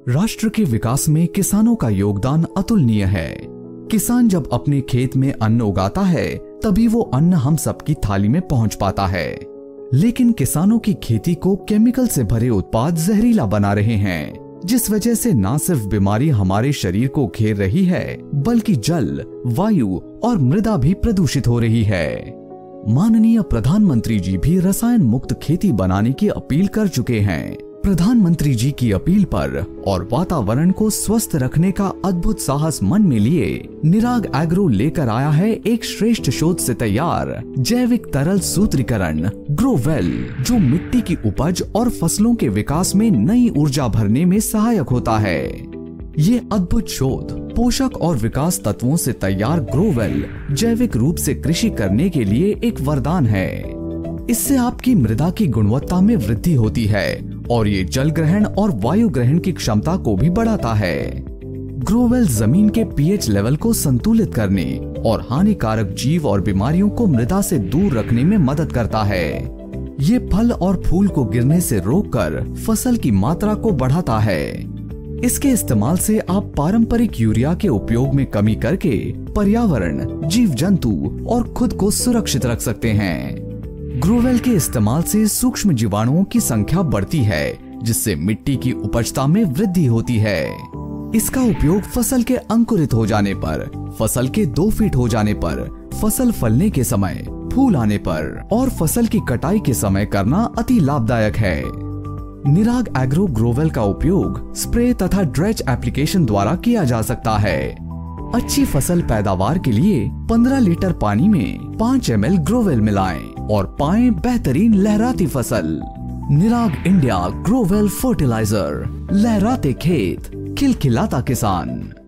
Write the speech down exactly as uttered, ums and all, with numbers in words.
राष्ट्र के विकास में किसानों का योगदान अतुलनीय है। किसान जब अपने खेत में अन्न उगाता है तभी वो अन्न हम सबकी थाली में पहुंच पाता है। लेकिन किसानों की खेती को केमिकल से भरे उत्पाद जहरीला बना रहे हैं, जिस वजह से न सिर्फ बीमारी हमारे शरीर को घेर रही है बल्कि जल, वायु और मृदा भी प्रदूषित हो रही है। माननीय प्रधानमंत्री जी भी रसायन मुक्त खेती बनाने की अपील कर चुके हैं। प्रधानमंत्री जी की अपील पर और वातावरण को स्वस्थ रखने का अद्भुत साहस मन में लिए निराग एग्रो लेकर आया है एक श्रेष्ठ शोध से तैयार जैविक तरल सूत्रीकरण ग्रोवेल, जो मिट्टी की उपज और फसलों के विकास में नई ऊर्जा भरने में सहायक होता है। ये अद्भुत शोध पोषक और विकास तत्वों से तैयार ग्रोवेल जैविक रूप से कृषि करने के लिए एक वरदान है। इससे आपकी मृदा की गुणवत्ता में वृद्धि होती है और ये जल ग्रहण और वायु ग्रहण की क्षमता को भी बढ़ाता है। ग्रोवेल जमीन के पीएच लेवल को संतुलित करने और हानिकारक जीव और बीमारियों को मृदा से दूर रखने में मदद करता है। ये फल और फूल को गिरने से रोककर फसल की मात्रा को बढ़ाता है। इसके इस्तेमाल से आप पारंपरिक यूरिया के उपयोग में कमी करके पर्यावरण, जीव जंतु और खुद को सुरक्षित रख सकते हैं। ग्रोवेल के इस्तेमाल से सूक्ष्म जीवाणुओं की संख्या बढ़ती है, जिससे मिट्टी की उपजता में वृद्धि होती है। इसका उपयोग फसल के अंकुरित हो जाने पर, फसल के दो फीट हो जाने पर, फसल फलने के समय, फूल आने पर और फसल की कटाई के समय करना अति लाभदायक है। निराग एग्रो ग्रोवेल का उपयोग स्प्रे तथा ड्रेच एप्लीकेशन द्वारा किया जा सकता है। अच्छी फसल पैदावार के लिए पंद्रह लीटर पानी में पाँच एम एल ग्रोवेल मिलाएं और पाएं बेहतरीन लहराती फसल। निराग इंडिया ग्रोवेल फर्टिलाइजर, लहराते खेत, खिलखिलाता किसान।